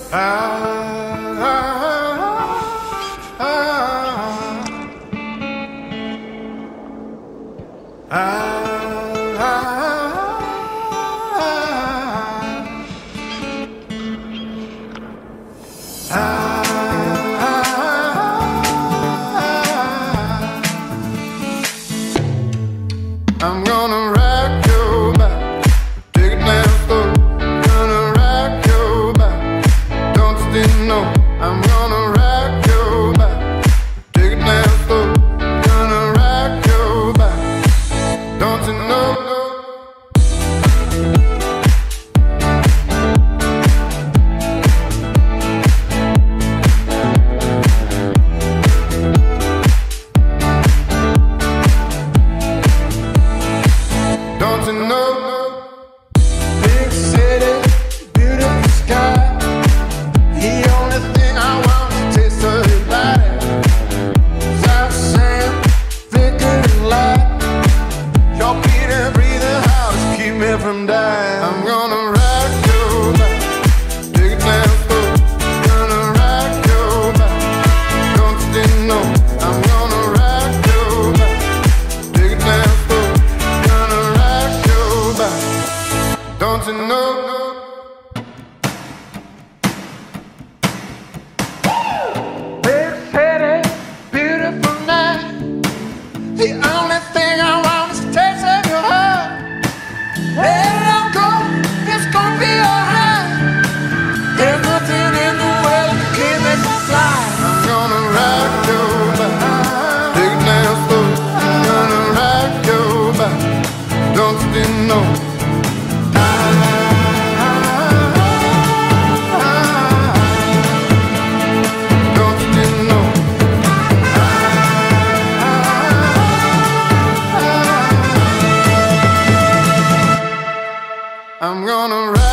I'm gonna rock your back, take it down slow. Gonna rock your back, don't you didn't know? I'm gonna rock your back, take it down slow. Gonna rock your back, don't you know? Don't you know? Big city, beautiful sky. The only thing I want is to taste of your body. South sand, thicker than light. Your beating, breathing hard to keep me from dying. I'm gonna rock your back, take it down slow. Gonna rock your back, don't you didn't know? I'm gonna rock your back, take it down slow. Don't you know? Big city, beautiful night. The only thing I want is to taste of your heart. Let it all go, it's gonna be alright. There's nothing in the world that can make me fly. I'm gonna rock your back, take it down slow. I'm gonna rock your back, don't you didn't know? I'm gonna ride.